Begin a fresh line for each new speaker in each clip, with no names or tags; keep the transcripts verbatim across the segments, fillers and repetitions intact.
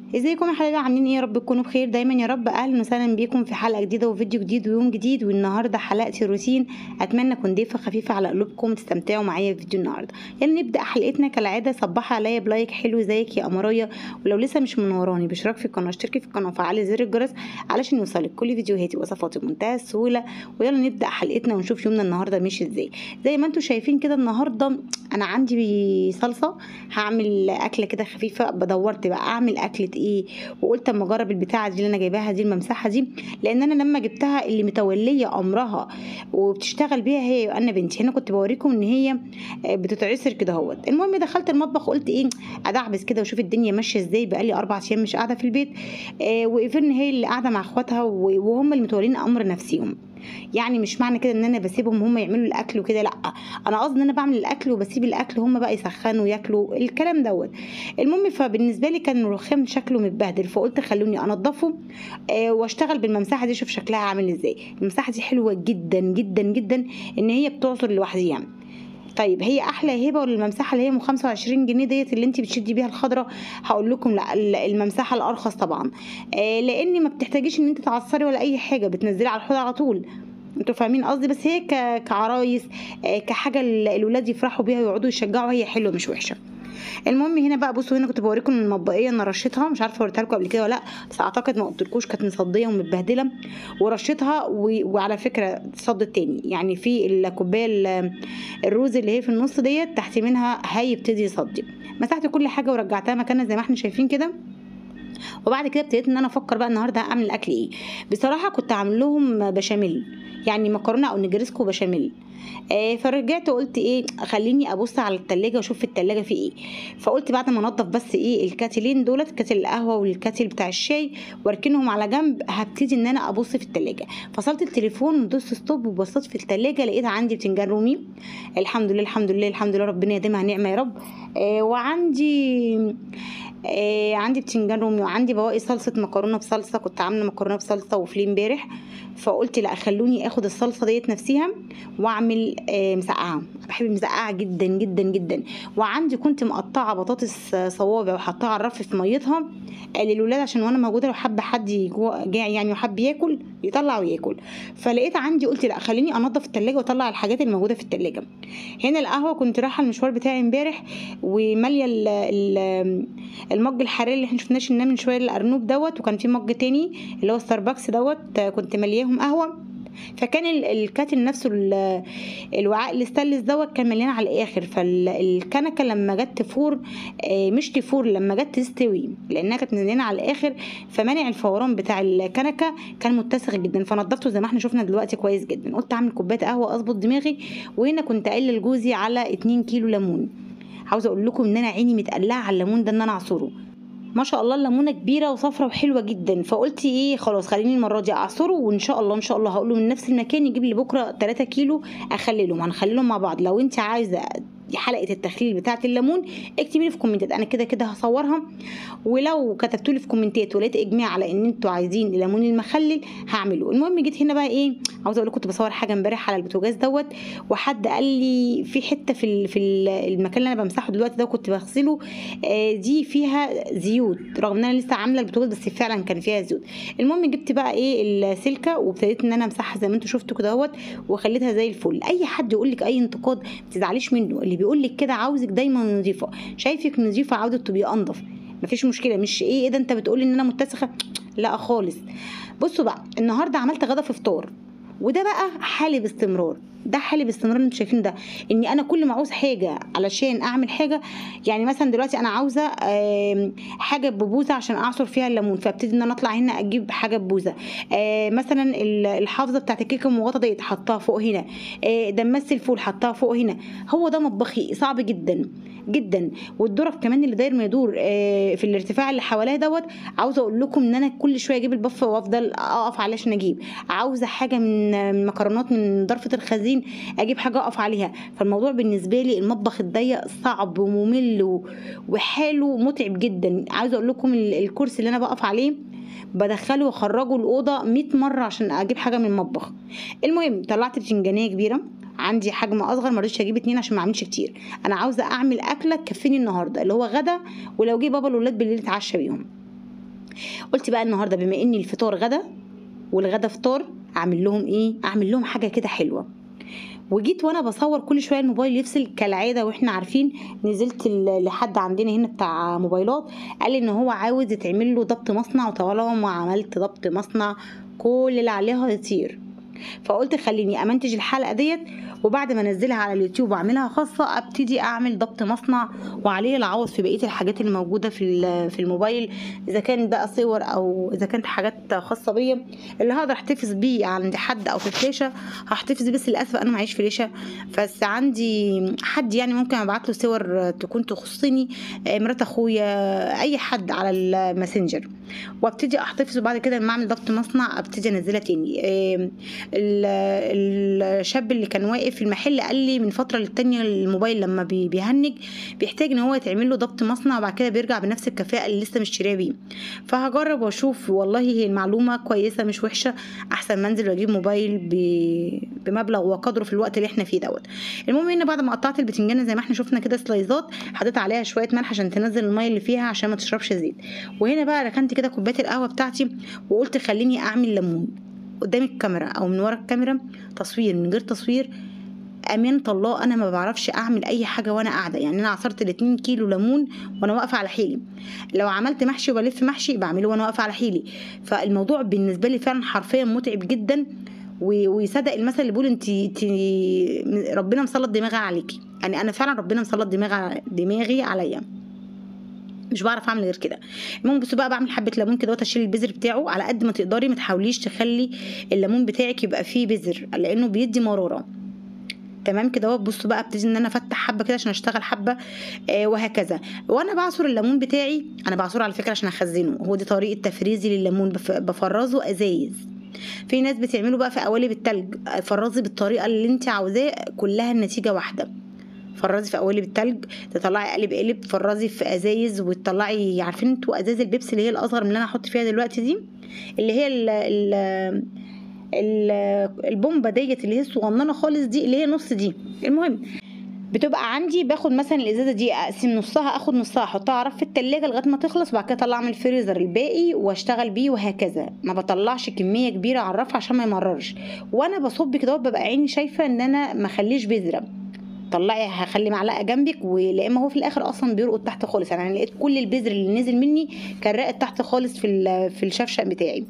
ازيكم يا حبايبي؟ عاملين ايه؟ يا رب تكونوا بخير دايما يا رب. اهلا وسهلا بيكم في حلقه جديده وفيديو جديد ويوم جديد. والنهارده حلقتي روتين، اتمنى اكون ضيفه خفيفه على قلوبكم تستمتعوا معايا في فيديو النهارده. يلا نبدا حلقتنا كالعاده. صبحوا عليا بلايك حلو زيك يا قمرايه، ولو لسه مش منوراني باشتراك في القناه، اشتركي في القناه وفعلي زر الجرس علشان يوصلك كل فيديوهاتي وصفاتي بمنتهى السهوله. ويلا نبدا حلقتنا ونشوف يومنا النهارده ماشي ازاي. زي ما انتم شايفين كده النهارده انا عندي صلصه، هعمل اكله كده خفيفه. بدورت بقى اعمل اكله ايه، وقلت اما اجرب البتاعه دي اللي انا جايباها دي الممسحه دي، لان انا لما جبتها اللي متوليه امرها وبتشتغل بيها هي انا بنتي. هنا كنت بوريكم ان هي بتتعسر كده اهوت. المهم دخلت المطبخ قلت ايه ادعبس كده واشوف الدنيا ماشيه ازاي. بقالي اربع ايام مش قاعده في البيت، آه وايفن هي اللي قاعده مع اخواتها وهم اللي متولين امر نفسيهم. يعني مش معنى كده ان انا بسيبهم هم يعملوا الاكل وكده، لا، انا قصدي ان انا بعمل الاكل وبسيب الاكل هم بقى يسخنوا ياكلوا الكلام دوت. المهم فبالنسبه لي كان الرخام شكله متبهدل، فقلت خلوني انضفه آه واشتغل بالممسحه دي. شوف شكلها عامل ازاي. الممسحه دي حلوه جدا جدا جدا ان هي بتعصر لوحديها. طيب هي احلى هبه ولا الممسحه اللي هي ام خمسة وعشرين جنيه ديت اللي انت بتشدي بيها الخضره؟ هقول لكم لا، الممسحه الارخص طبعا، آه لان ما بتحتاجيش ان انت تعصري ولا اي حاجه، بتنزلي على الحوض على طول. انتوا فاهمين قصدي؟ بس هي كعرايس، آه كحاجه الولاد يفرحوا بيها ويقعدوا يشجعوا، هي حلوه مش وحشه. المهم هنا بقى بصوا، هنا كنت بوريكم المطبقيه انا رشيتها، مش عارفه وريتها لكم قبل كده ولا لا، بس اعتقد ما قلتلكوش، كانت مصديه ومتبهدله ورشيتها. و... وعلى فكره صدت تاني، يعني في الكوبايه الروز اللي هي في النص ديت تحت منها هيبتدي يصدي. مسحت كل حاجه ورجعتها مكانها زي ما احنا شايفين كده. وبعد كده ابتديت ان انا افكر بقى النهارده اعمل اكل ايه. بصراحه كنت عامل لهم بشاميل، يعني مكرونه او نجرسكو بشاميل. آه فرجعت قلت ايه، خليني ابص على التلاجة واشوف في التلاجة في ايه. فقلت بعد ما انضف بس ايه الكاتلين دولت، كاتل القهوه والكاتل بتاع الشاي، واركنهم على جنب، هبتدي ان انا ابص في التلاجة. فصلت التليفون ودوست ستوب وبصيت في التلاجة، لقيت عندي بتنجان رومي. الحمد لله الحمد لله الحمد لله، ربنا يديمها نعمه يا رب. آه وعندي آه عندي بتنجان رومي، وعندي بواقي صلصه مكرونه بصلصه، كنت عامله مكرونه بصلصه وفليه امبارح. فقلت لا، خلوني اخد الصلصه ديت نفسها واعمل آه مسقعه. بحب المسقعه جدا جدا جدا. وعندي كنت مقطعه بطاطس صوابع وحطها على الرف في ميتها آه للولاد، عشان وانا موجوده لو حب حد جاع يعني وحب ياكل يطلع وياكل. فلقيت عندي قلت لا، خليني انضف التلاجة واطلع الحاجات اللي موجوده في التلاجة. هنا القهوه كنت رايحه المشوار بتاعي امبارح وماليه المج الحراري اللي احنا شفناش من شويه الارنوب دوت، وكان في مج تاني اللي هو ستاربكس دوت كنت ملياهم قهوه. فكان الكاتل نفسه الوعاء الاستانلس دوت كان مليان على الاخر. فالكنكه لما جت تفور، مش تفور، لما جت تستوي لانها كانت مليانه على الاخر، فمنع الفوران بتاع الكنكه كان متسخ جدا. فنضفته زي ما احنا شفنا دلوقتي كويس جدا. قلت اعمل كوبايه قهوه اظبط دماغي. وهنا كنت قايله لجوزي على اتنين كيلو ليمون. عاوزه اقول لكم ان انا عيني متقلعه على الليمون ده ان انا اعصره. ما شاء الله الليمونه كبيره وصفرة وحلوه جدا. فقلت ايه خلاص خليني المره دي اعصره، وان شاء الله ان شاء الله هقول له من نفس المكان يجيب لي بكره تلاتة كيلو اخللهم. هنخليهم مع بعض. لو انت عايزه حلقه التخليل بتاعه الليمون اكتبي لي في كومنتات، انا كده كده هصورها. ولو كتبتوا لي في كومنتات ولقيت اجماع على ان انتوا عايزين الليمون المخلل هعمله. المهم جيت هنا بقى ايه، عاوزه اقول لكم كنت بصور حاجه امبارح على البوتاجاز دوت، وحد قال لي في حته في في المكان اللي انا بمسحه دلوقتي ده كنت بغسله آه دي فيها زيوت، رغم ان انا لسه عامله البوتاجاز بس فعلا كان فيها زيوت. المهم جبت بقى ايه السلكه وابتديت ان انا امسحها زي ما انتوا شفتوا كده اهوت، وخليتها زي الفل. اي حد يقول لك اي انتقاد ما تزعليش منه، اللي بيقول لك كده عاوزك دايما نظيفه، شايفك نظيفه عاوزه تبقي انضف، مفيش مشكله. مش ايه ايه ده انت بتقولي ان انا متسخه، لا خالص. بصوا بقى النهارده عملت غدا في فطار، وده بقى حالي باستمرار، ده حالي باستمرار اللي انتوا شايفين ده. اني انا كل ما عاوز حاجه علشان اعمل حاجه، يعني مثلا دلوقتي انا عاوزه حاجه ببوزه عشان اعصر فيها الليمون، فابتدي ان انا اطلع هنا اجيب حاجه ببوزه. مثلا الحافظه بتاعت الكيكه المغطى ديت حطها فوق هنا، دمست الفول حطها فوق هنا. هو ده مطبخي صعب جدا جدا. والدرف كمان اللي داير ما يدور في الارتفاع اللي حواليا دوت، عاوزه اقول لكم ان انا كل شويه اجيب البف وافضل اقف عليه عشان اجيب. عاوزه حاجه من مكرونات من ضرفه الخزين اجيب حاجه اقف عليها. فالموضوع بالنسبه لي المطبخ الضيق صعب وممل وحاله متعب جدا. عاوزه اقول لكم الكرسي اللي انا بقف عليه بدخله واخرجه الاوضه مية مره عشان اجيب حاجه من المطبخ. المهم طلعت بتنجانيه كبيره، عندي حجم اصغر، ما رضيتش اجيب اتنين عشان ما اعملش كتير. انا عاوزه اعمل اكله تكفيني النهارده اللي هو غدا، ولو جه بابا الاولاد بالليل اتعشى بيهم. قلت بقى النهارده بما ان الفطار غدا والغدا فطار، اعمل لهم ايه؟ اعمل لهم حاجه كده حلوه. وجيت وانا بصور كل شويه الموبايل يفصل كالعاده، واحنا عارفين نزلت ل- لحد عندنا هنا بتاع موبايلات قال لي ان هو عاوز يتعمل له ضبط مصنع، وطالما عملت ضبط مصنع كل اللي عليها يطير. فقلت خليني امنتج الحلقه ديت، وبعد ما انزلها على اليوتيوب واعملها خاصه ابتدي اعمل ضبط مصنع، وعليه العوض في بقيه الحاجات اللي موجوده في ال- في الموبايل، اذا كان بقى صور او اذا كانت حاجات خاصه بيا اللي هقدر احتفظ بيه عند حد او في فلاشه هحتفظ. بس للاسف انا معيش فلاشه، بس عندي حد يعني ممكن ابعت له صور تكون تخصني، آه، مرات اخويا، اي حد على الماسنجر، وابتدي احتفظ. وبعد كده لما اعمل ضبط مصنع ابتدي انزلها تاني. آه، ال- الشاب اللي كان واقف في المحل قال لي من فتره للتانيه الموبايل لما بي- بيهنج بيحتاج ان هو يتعمل له ضبط مصنع، وبعد كده بيرجع بنفس الكفاءه اللي لسه مشتريها بيه. فهجرب واشوف، والله هي المعلومه كويسه مش وحشه، احسن ما انزل واجيب موبايل ب- بمبلغ وقدره في الوقت اللي احنا فيه دوت. المهم ان بعد ما قطعت البتنجانه زي ما احنا شفنا كده سلايزات، حطيت عليها شويه ملح عشان تنزل الميه اللي فيها عشان ما تشربش زيت. وهنا بقى ركنت كده كوبايه القهوه بتاعتي، وقلت خليني اعمل ليمون قدام الكاميرا او من ورا الكاميرا، تصوير من غير تصوير. امانه الله انا ما بعرفش اعمل اي حاجه وانا قاعده، يعني انا عصرت الاتنين كيلو ليمون وانا واقفه على حيلي. لو عملت محشي وبلف محشي بعمله وانا واقفه على حيلي. فالموضوع بالنسبه لي فعلا حرفيا متعب جدا. و- ويصدق المثل اللي بيقول انت انت ربنا مسلط دماغي عليكي، يعني انا فعلا ربنا مسلط دماغي دماغي عليا، مش بعرف اعمل غير كده. المهم بصوا بقى، بعمل حبه ليمون كده واشيل البذر بتاعه على قد ما تقدري، ما تحاوليش تخلي الليمون بتاعك يبقى فيه بذر لانه بيدي مراره. تمام كده اهو. بصوا بقى ابتدي ان انا افتح حبه كده عشان اشتغل حبه، آه وهكذا. وانا بعصر الليمون بتاعي، انا بعصره على فكره عشان اخزنه، هو دي طريقه تفريزي لليمون، بف- بفرزه ازايز. في ناس بتعمله بقى في قوالب التلج، فرزي بالطريقه اللي انت عاوزاه، كلها النتيجه واحده. فرزي في قوالب التلج، تطلعي قالب قالب، فرزي في ازايز وتطلعي، عارفين انتوا ازاز البيبسي اللي هي الاصغر من اللي انا هحط فيها دلوقتي دي، اللي هي ال ال ال البومبه ديت اللي هي الصغننه خالص دي، اللي هي نص دي. المهم بتبقى عندي، باخد مثلا الازازه دي اقسم نصها، اخد نصها احطها اعرف في التلاجة لغايه ما تخلص، وبعد كده اطلع من الفريزر الباقي واشتغل بيه، وهكذا. ما بطلعش كميه كبيره اعرفها عشان ما يمررش. وانا بصب كده ببقى عيني شايفه ان انا ما اخليش بذره. طلعي هخلي معلقه جنبك، ولا اما هو في الاخر اصلا بيرقد تحت خالص، يعني انا لقيت كل البذر اللي نزل مني كان راقد تحت خالص في ال- في الشفشق بتاعي.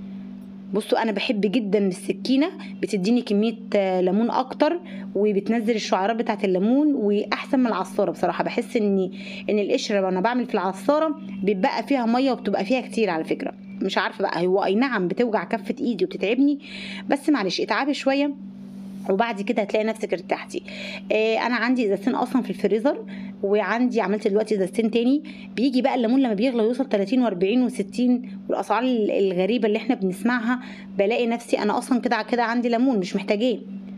بصوا انا بحب جدا السكينه، بتديني كميه آه، ليمون اكتر، وبتنزل الشعيرات بتاعه الليمون، واحسن من العصاره بصراحه. بحس ان ان القشره وانا بعمل في العصاره بيبقى فيها ميه وبتبقى فيها كتير على فكره. مش عارفه بقى، هو اي نعم بتوجع كفه ايدي وبتتعبني، بس معلش اتعبي شويه وبعد كده هتلاقي نفسك ارتحتي. آه انا عندي ازازتين اصلا في الفريزر، وعندي عملت دلوقتي ازازتين تاني. بيجي بقى الليمون لما بيغلى يوصل تلاتين و40 و60 والاسعار الغريبه اللي احنا بنسمعها، بلاقي نفسي انا اصلا كده كده عندي ليمون مش محتاجاه.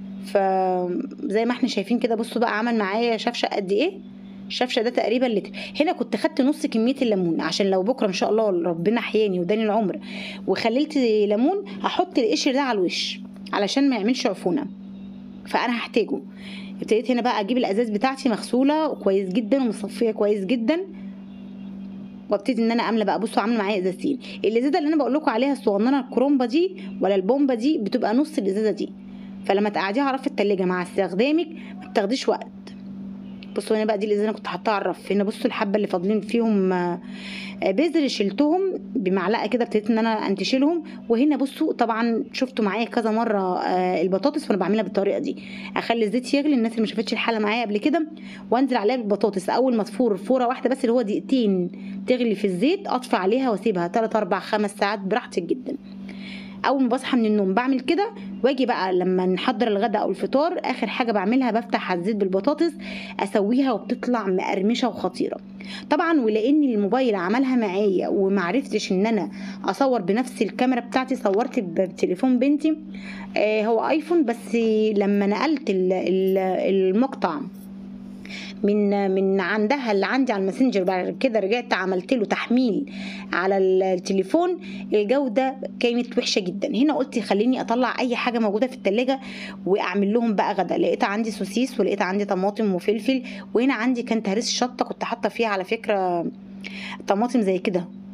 فزي ما احنا شايفين كده، بصوا بقى عمل معايا شفشه قد ايه. الشفشه ده تقريبا لتر. هنا كنت خدت نص كميه الليمون عشان لو بكره ان شاء الله ربنا احياني وداني العمر وخللت ليمون، هحط القشر ده على الوش علشان ما يعملش عفونه، فانا هحتاجه. ابتديت هنا بقى اجيب الازاز بتاعتي مغسوله كويس جدا ومصفيه كويس جدا، وابتدي ان انا املى بقى. بصوا عامله معايا ازازتين. الازازه اللي انا بقول لكم عليها الصغننه الكرومبه دي ولا البومبه دي بتبقى نص الازازه دي، فلما تقعديها على رف التلاجة مع استخدامك ما بتاخديش وقت. بصوا هنا بقى دي الازازه انا كنت حاطاها على الرف. هنا بصوا الحبه اللي فاضلين فيهم آه، بذر شلتهم بمعلقه كده، ابتديت ان انا انتشلهم. وهنا بصوا طبعا شفتوا معايا كذا مره آه، البطاطس، فانا بعملها بالطريقه دي. اخلي الزيت يغلي، الناس اللي ما شافتش الحلقه معايا قبل كده، وانزل عليها بالبطاطس اول ما تفور فوره واحده بس، اللي هو دقيقتين تغلي في الزيت، اطفي عليها واسيبها تلاتة اربعة خمس ساعات براحتك جدا. اول ما بصحى من النوم بعمل كده، واجي بقى لما نحضر الغداء او الفطار اخر حاجه بعملها بفتح على الزيت بالبطاطس اسويها، وبتطلع مقرمشه وخطيره طبعا. ولان الموبايل عملها معايا ومعرفتش ان انا اصور بنفس الكاميرا بتاعتي، صورت بتليفون بنتي، آه هو ايفون، بس لما نقلت ال- ال- المقطع من من عندها اللي عندي على الماسنجر، بعد كده رجعت عملت له تحميل على التليفون، الجوده كانت وحشه جدا. هنا قلت خليني اطلع اي حاجه موجوده في التلاجة واعمل لهم بقى غدا. لقيت عندي سوسيس، ولقيت عندي طماطم وفلفل، وهنا عندي كان تهريس شطه كنت حاطه فيها على فكره طماطم زي كده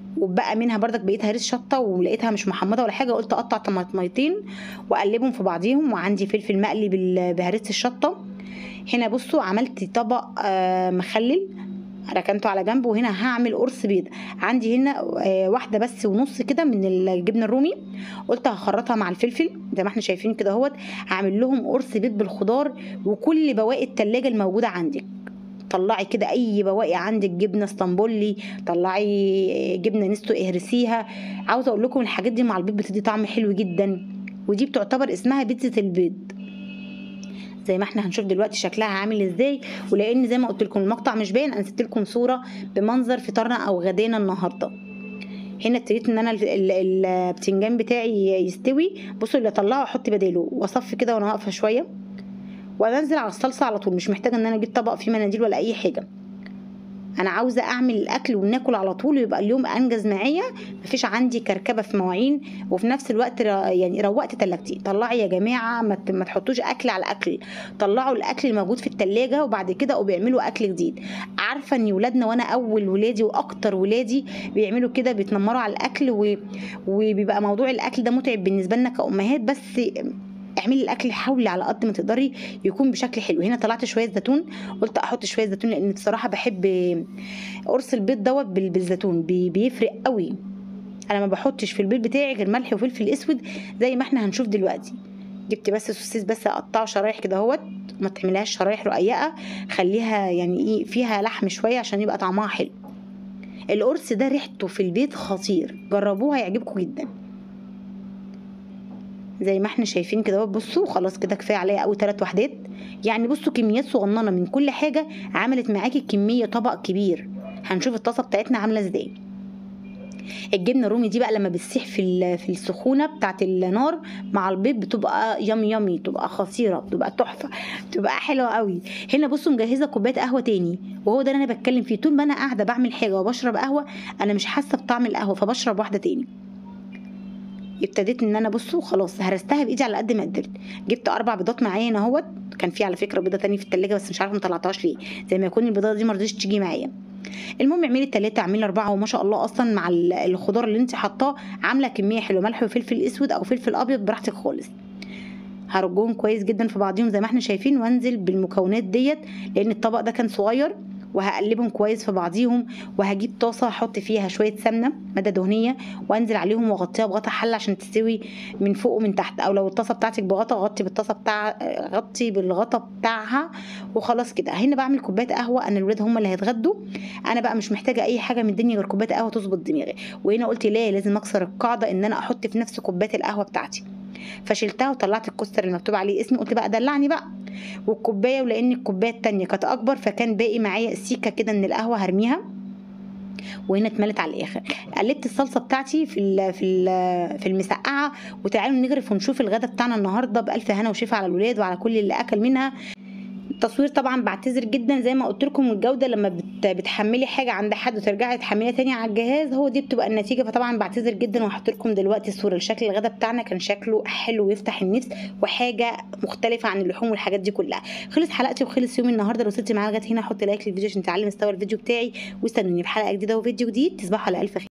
وبقى منها بردك بقيتها ريش شطه ولقيتها مش محمضه ولا حاجه، قلت اقطع طماطميتين واقلبهم في بعضيهم. وعندي فلفل مقلي بهريسه الشطه. هنا بصوا عملت طبق آه مخلل ركنته على جنب. وهنا هعمل قرص بيض. عندي هنا آه واحده بس ونص كده من الجبنه الرومي، قلت هخرطها مع الفلفل زي ما احنا شايفين كده اهوت. هعمل لهم قرص بيض بالخضار وكل بواقي التلاجة الموجوده عندك. طلعي كده اي بواقي عندك، جبنه اسطنبولي، طلعي جبنه نستو اهرسيها. عاوزه اقول لكم الحاجات دي مع البيض بتدي طعم حلو جدا، ودي بتعتبر اسمها بيتزا البيض زي ما احنا هنشوف دلوقتي شكلها عامل ازاي. ولان زي ما قلت لكم المقطع مش باين، انا سبت لكم صوره بمنظر فطارنا او غدانا النهارده. هنا ابتديت ان انا البتنجان بتاعي يستوي. بصوا اللي اطلعه احط بداله واصفي كده وانا واقفه شويه، وانزل على الصلصه على طول. مش محتاجه ان انا اجيب طبق فيه مناديل ولا اي حاجه. انا عاوزه اعمل الاكل وناكل على طول ويبقى اليوم انجز معايا، مفيش عندي كركبه في مواعين، وفي نفس الوقت يعني روقت تلاجتي. طلعي يا جماعه ما تحطوش اكل على اكل، طلعوا الاكل الموجود في التلاجة وبعد كده وبيعملوا اكل جديد. عارفه ان ولادنا، وانا اول ولادي واكتر ولادي بيعملوا كده، بيتنمروا على الاكل و... وبيبقى موضوع الاكل ده متعب بالنسبه لنا كأمهات. بس اعملي الاكل، حاولي على قد ما تقدري يكون بشكل حلو. هنا طلعت شويه زيتون، قلت احط شويه زيتون لان بصراحه بحب قرص البيض دوت بالزيتون، بيفرق قوي. انا ما بحطش في البيض بتاعي غير ملح وفلفل اسود زي ما احنا هنشوف دلوقتي. جبت بس سوسيس بس اقطعه شرايح كده اهوت، ما تعملهاش شرايح رقيقه، خليها يعني ايه فيها لحم شويه عشان يبقى طعمها حلو. القرص ده ريحته في البيت خطير، جربوها هيعجبكم جدا زي ما احنا شايفين كده. بصوا خلاص كده كفايه عليا قوي ثلاث وحدات. يعني بصوا كميات صغننه من كل حاجه عملت معاكي كميه طبق كبير. هنشوف الطاسه بتاعتنا عامله ازاي. الجبنه الرومي دي بقى لما بتسيح في في السخونه بتاعه النار مع البيض بتبقى يامي يامي، بتبقى خطيره، بتبقى تحفه، بتبقى حلوه قوي. هنا بصوا مجهزه كوبايه قهوه تاني، وهو ده اللي انا بتكلم فيه. طول ما انا قاعده بعمل حاجه وبشرب قهوه انا مش حاسه بطعم القهوه، فبشرب واحده تاني. ابتديت ان انا بصوا خلاص هرستها بايدي على قد ما قدرت. جبت اربع بيضات معايا هنا اهوت. كان في على فكره بيضه تانية في التلاجة بس مش عارفه ما طلعتهاش ليه، زي ما يكون البيضه دي ما رضيتش تيجي معايا. المهم اعملي التلاته، اعملي اربعه، وما شاء الله اصلا مع الخضار اللي انت حاطاه عامله كميه حلوه، ملح وفلفل اسود او فلفل ابيض براحتك خالص. هرجهم كويس جدا في بعضهم زي ما احنا شايفين، وانزل بالمكونات ديت لان الطبق ده كان صغير، وهقلبهم كويس في بعضيهم. وهجيب طاسه احط فيها شويه سمنه ماده دهنيه وانزل عليهم واغطيها بغطا حله عشان تستوي من فوق ومن تحت، او لو الطاسه بتاعتك بغطا غطي بالطاسه بتاع غطي بالغطا بتاعها وخلاص كده. هنا بعمل كوبايه قهوه، انا الولاد هم اللي هيتغدوا، انا بقى مش محتاجه اي حاجه من الدنيا غير كوبايه قهوه تظبط دماغي. وهنا قلت لا، لازم اكسر القاعده ان انا احط في نفس كوبايه القهوه بتاعتي، فشلتها وطلعت الكوستر المكتوب عليه اسمي. قلت بقى دلعني بقى والكوبايه، ولان الكوبايه التانية كانت اكبر فكان باقي معايا سيكه كده من القهوه هرميها. وهنا اتملت على الاخر. قلبت الصلصه بتاعتي في ال في ال في المسقعه. وتعالوا نغرف ونشوف الغدا بتاعنا النهارده بالف هنا وشفا على الولاد وعلى كل اللي اكل منها. التصوير طبعا بعتذر جدا زي ما قلت لكم، الجوده لما بتحملي حاجه عند حد وترجعي تحمليها تاني على الجهاز هو دي بتبقى النتيجه، فطبعا بعتذر جدا. وهحط لكم دلوقتي الصوره لشكل الغدا بتاعنا، كان شكله حلو ويفتح النفس وحاجه مختلفه عن اللحوم والحاجات دي كلها. خلص حلقتي وخلص يومي النهارده. لو وصلتي معايا لغايه هنا حط لايك للفيديو عشان تعلي مستوى الفيديو بتاعي، واستنوني في حلقه جديده وفيديو جديد. تصبحوا على الف خير.